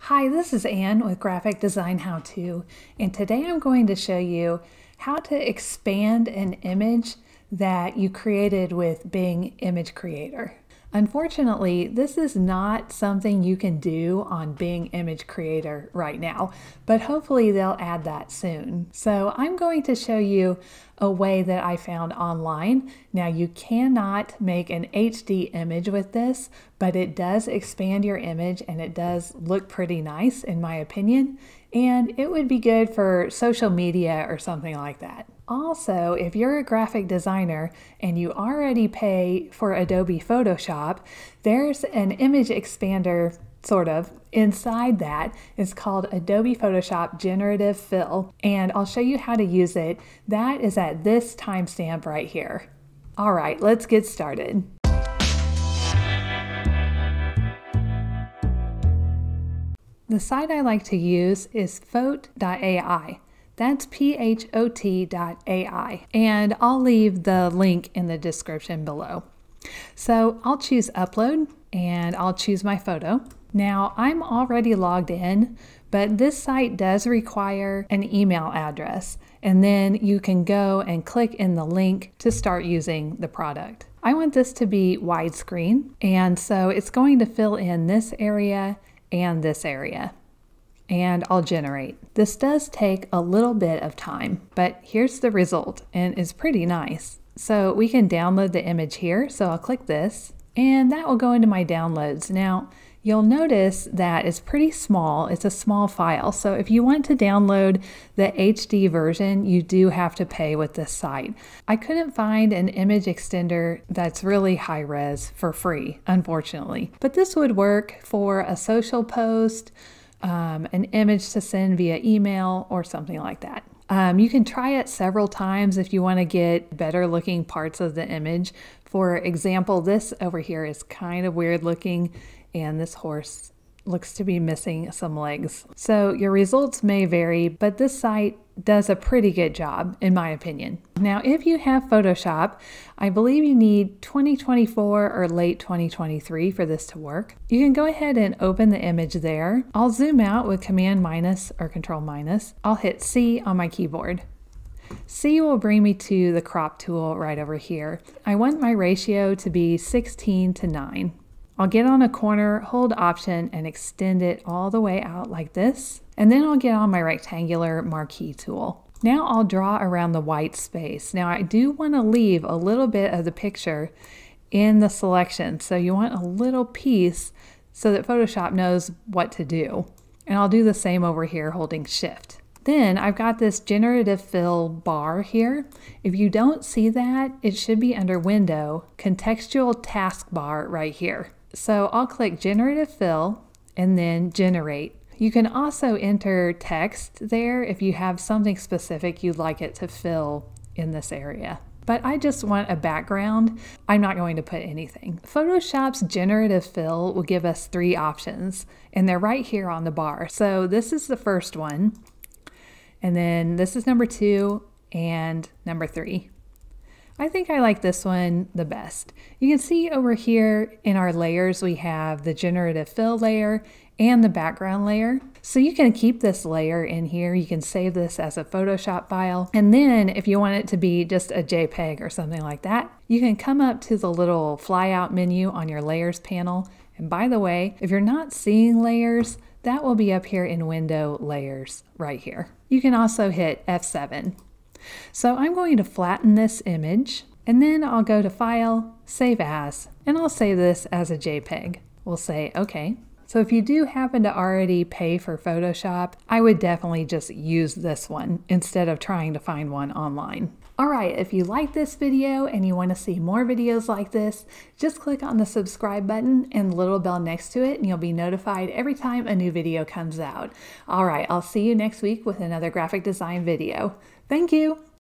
Hi, this is Ann with Graphic Design How To, and today I'm going to show you how to expand an image that you created with Bing Image Creator. Unfortunately, this is not something you can do on Bing Image Creator right now, but hopefully they'll add that soon. So I'm going to show you a way that I found online. Now you cannot make an HD image with this, but it does expand your image and it does look pretty nice in my opinion. And it would be good for social media or something like that. Also, if you're a graphic designer and you already pay for Adobe Photoshop, there's an image expander sort of inside that. It's called Adobe Photoshop Generative Fill, and I'll show you how to use it. That is at this timestamp right here. All right, let's get started. The site I like to use is phot.ai. That's phot.ai, and I'll leave the link in the description below. So I'll choose upload and I'll choose my photo. Now I'm already logged in, but this site does require an email address, and then you can go and click in the link to start using the product. I want this to be widescreen, and so it's going to fill in this area and this area. And I'll generate. This does take a little bit of time, but here's the result, and it's pretty nice. So we can download the image here, so I'll click this, and that will go into my downloads. Now, you'll notice that it's pretty small. It's a small file, so if you want to download the HD version, you do have to pay with this site. I couldn't find an image extender that's really high res for free, unfortunately. But this would work for a social post, an image to send via email or something like that. You can try it several times if you want to get better looking parts of the image. For example, this over here is kind of weird looking, and this horse looks to be missing some legs. So your results may vary, but this site does a pretty good job in my opinion. Now, if you have Photoshop, I believe you need 2024 or late 2023 for this to work. You can go ahead and open the image there. I'll zoom out with Command minus or Control minus. I'll hit C on my keyboard. C will bring me to the crop tool right over here. I want my ratio to be 16:9. I'll get on a corner, hold Option, and extend it all the way out like this. And then I'll get on my rectangular marquee tool. Now I'll draw around the white space. Now I do want to leave a little bit of the picture in the selection. So you want a little piece so that Photoshop knows what to do. And I'll do the same over here holding Shift. Then I've got this generative fill bar here. If you don't see that, it should be under Window, contextual taskbar right here. So I'll click Generative Fill and then Generate. You can also enter text there if you have something specific you'd like it to fill in this area. But I just want a background. I'm not going to put anything. Photoshop's Generative Fill will give us 3 options, and they're right here on the bar. So this is the first one, and then this is number 2 and number 3. I think I like this one the best. You can see over here in our layers, we have the generative fill layer and the background layer. So you can keep this layer in here. You can save this as a Photoshop file. And then if you want it to be just a JPEG or something like that, you can come up to the little flyout menu on your layers panel. And by the way, if you're not seeing layers, that will be up here in Window Layers right here. You can also hit F7. So I'm going to flatten this image, and then I'll go to File, Save As, and I'll save this as a JPEG. We'll say OK. So if you do happen to already pay for Photoshop, I would definitely just use this one instead of trying to find one online. Alright, if you like this video and you want to see more videos like this, just click on the subscribe button and the little bell next to it, and you'll be notified every time a new video comes out. Alright, I'll see you next week with another graphic design video. Thank you!